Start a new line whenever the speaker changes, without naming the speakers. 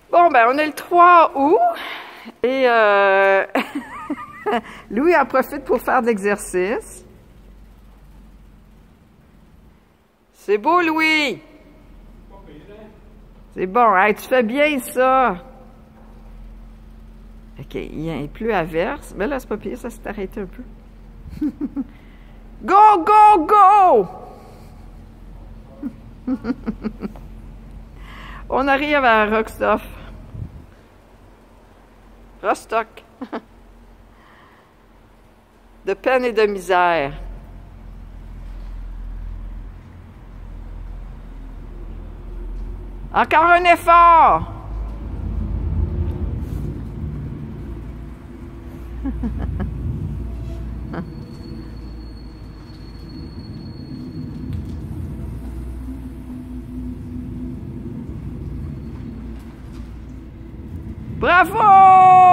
Bon, ben, on est le 3 août et Louis en profite pour faire de l'exercice. C'est beau, Louis! C'est bon, hey, tu fais bien ça! OK, il pleut à verse. Mais là, c'est pas pire, ça s'est arrêté un peu. Go, go, go! On arrive à Rostock. De peine et de misère. Encore un effort! Bravo!